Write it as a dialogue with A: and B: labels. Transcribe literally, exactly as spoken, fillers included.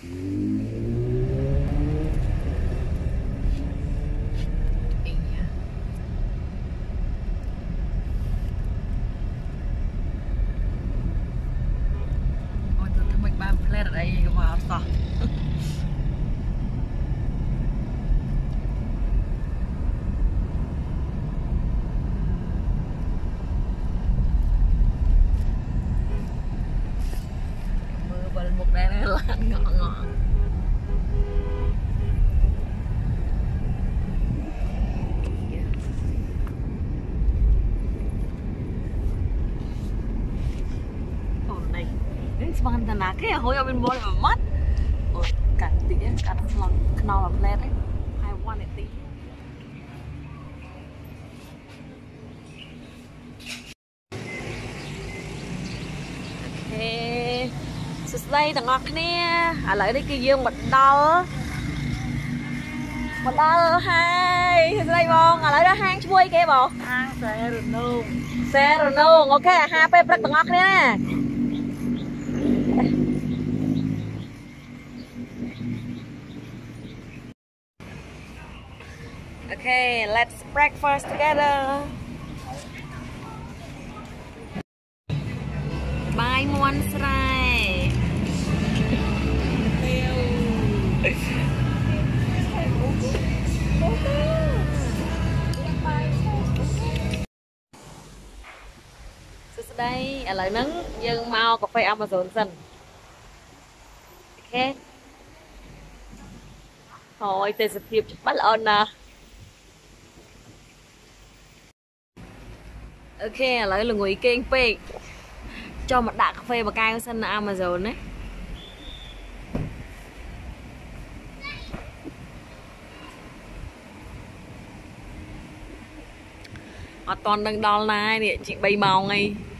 A: Ôi tôi thấy mình ba plate ở đây vào tỏ. Một đèn này là ngọn ngọn ổn này đến bằng thằng nào cái hồi ở bên bồn mà mất ôi cả tí cả lòng knau làm lên đấy hai quan này tí đây thằng ngọt nè à lại đây kia dương mình đau mình đau hai đây bông à lại đó hang chui kia bông hang xe rồi nung xe rồi nung ok hai pe rất ngọt nè ok let's breakfast together bye muôn srai đây à lại nắng dân mau cà phê Amazon xanh ok thôi tê sẽ thiệp bắt ơn nè ok lại là người kênh phê cho một đạn cà phê và cay xanh Amazon đấy ở toàn đang đo này nè chị bay màu ngay